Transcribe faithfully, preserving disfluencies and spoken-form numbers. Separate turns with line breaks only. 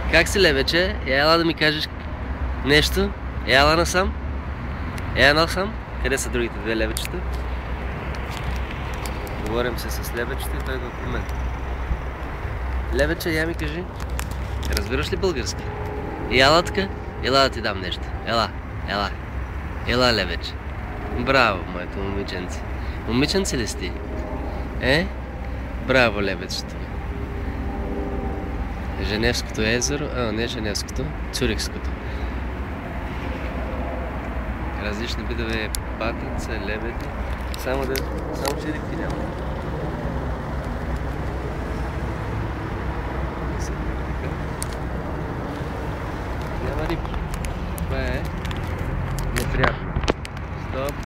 Как си, лебече? Ела да ми кажеш нещо. Ела насам. Ела насам. Къде са другите две лебечета? Говорим се с лебечето и той идва при мен. Лебече, я ми кажи. Разбираш ли български? Ела така? Ела да ти дам нещо. Ела, ела. Ела, лебече. Браво, моето момиченце. Момиченце ли сте? Е? Браво, лебечето. Женевското езеро, а не Женевското, Цюрихското. Различни видове патица, лебеди. Само да... Само черепки няма.